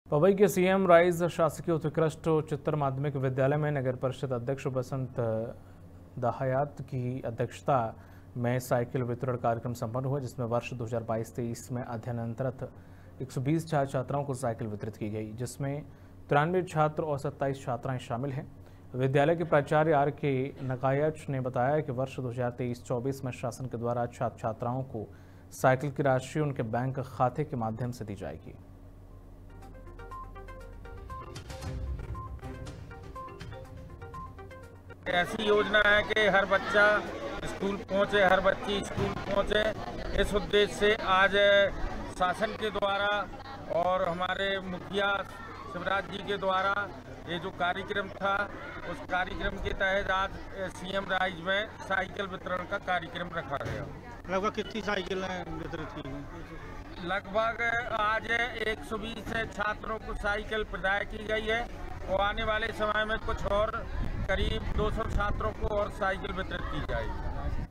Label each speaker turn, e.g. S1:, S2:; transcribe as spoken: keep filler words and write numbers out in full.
S1: पवई के CM rise शासकीय उत्कृष्ट उच्चतर माध्यमिक विद्यालय में नगर परिषद अध्यक्ष बसंत दहायात की अध्यक्षता में साइकिल वितरण कार्यक्रम संपन्न हुआ, जिसमें वर्ष दो हज़ार बाईस तेईस में अध्ययनरत एक सौ बीस छात्र छात्राओं को साइकिल वितरित की गई, जिसमें तिरानवे छात्र और सत्ताईस छात्राएं शामिल हैं। विद्यालय के प्राचार्य आर के नकायच ने बताया कि वर्ष दो हज़ार तेईस चौबीस में शासन के द्वारा छात्र छात्राओं को साइकिल की राशि उनके बैंक खाते के माध्यम से दी जाएगी।
S2: ऐसी योजना है कि हर बच्चा स्कूल पहुंचे, हर बच्ची स्कूल पहुंचे। इस उद्देश्य से आज शासन के द्वारा और हमारे मुखिया शिवराज जी के द्वारा ये जो कार्यक्रम था, उस कार्यक्रम के तहत आज सीएम राइज में साइकिल वितरण का कार्यक्रम रखा गया।
S3: लगभग कितनी साइकिलें वितरित की गई?
S2: लगभग आज एक सौ बीस छात्रों को साइकिल प्रदान की गई है और आने वाले समय में कुछ और करीब दो सौ छात्रों को और साइकिल वितरित की जाएगी।